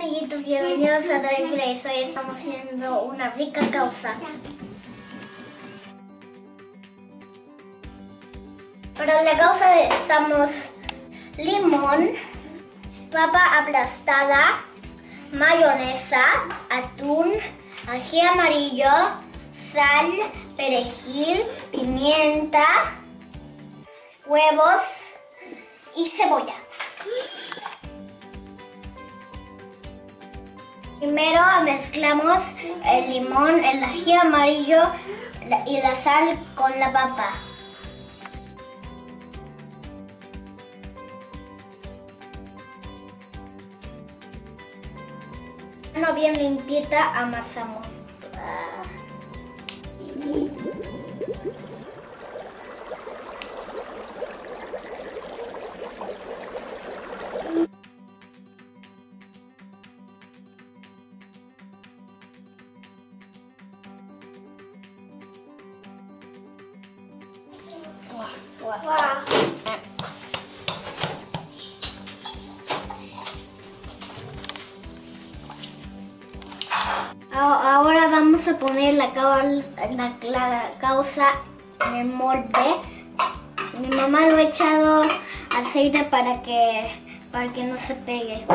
Amiguitos, bienvenidos a Drag Race. Hoy estamos haciendo una rica causa. Para la causa necesitamos limón, papa aplastada, mayonesa, atún, ají amarillo, sal, perejil, pimienta, huevos y cebolla. Primero mezclamos el limón, el ají amarillo y la sal con la papa. Una bien limpieta amasamos. Ahora vamos a poner la causa en el molde. Mi mamá lo ha echado aceite para que no se pegue.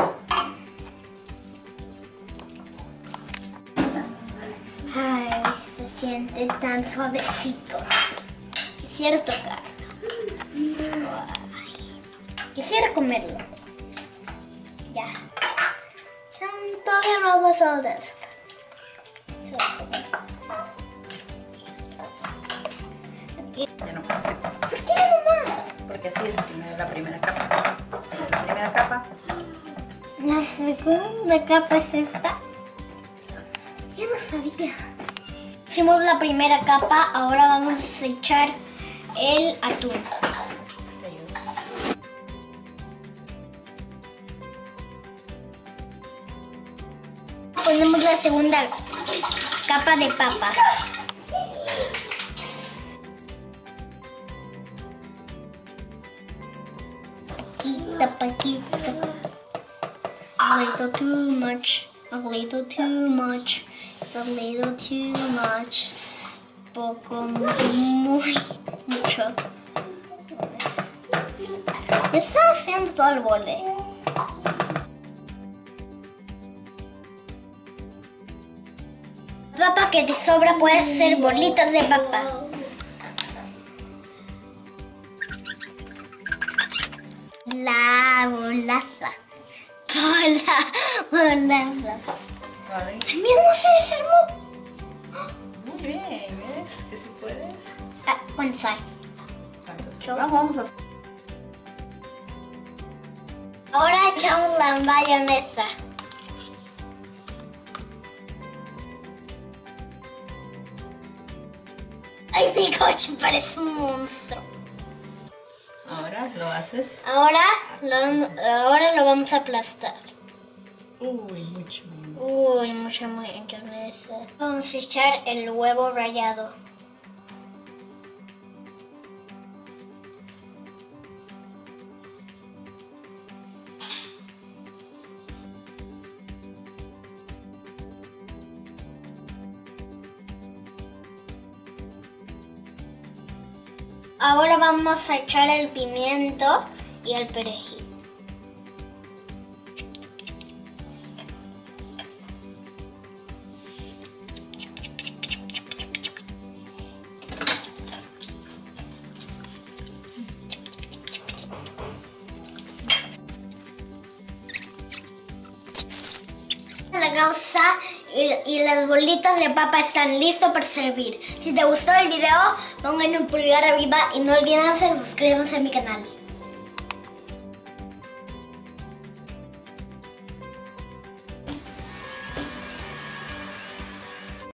Ay, se siente tan suavecito. Quisiera tocarlo. Quisiera comerlo. Ya. Todavía no ha pasado de eso. Aquí. Ya no pasa. ¿Por qué, mamá? Porque así es la primera capa. La primera capa. La segunda capa es esta. Ya no sabía. Hicimos la primera capa, ahora vamos a echar el atún. Ponemos la segunda capa de papa. Paquita. A little too much. A little too much. A little too much. Poco, muy mucho. Está haciendo todo el borde. La papa que te sobra puede ser bolitas de papa. La bolaza. Bolaza. El mío no se desarmó. Muy bien, ¿ves? Que si puedes. Con sal. Vamos a hacer. Ahora echamos la mayonesa. Ay, mi coche parece un monstruo. Ahora lo haces. Ahora lo vamos a aplastar. Uy, mucho. Uy, mucha mayonesa. Vamos a echar el huevo rallado. Ahora vamos a echar el pimiento y el perejil. La causa y las bolitas de papa están listos para servir. Si te gustó el video, pongan un pulgar arriba y no olviden suscribirse a mi canal.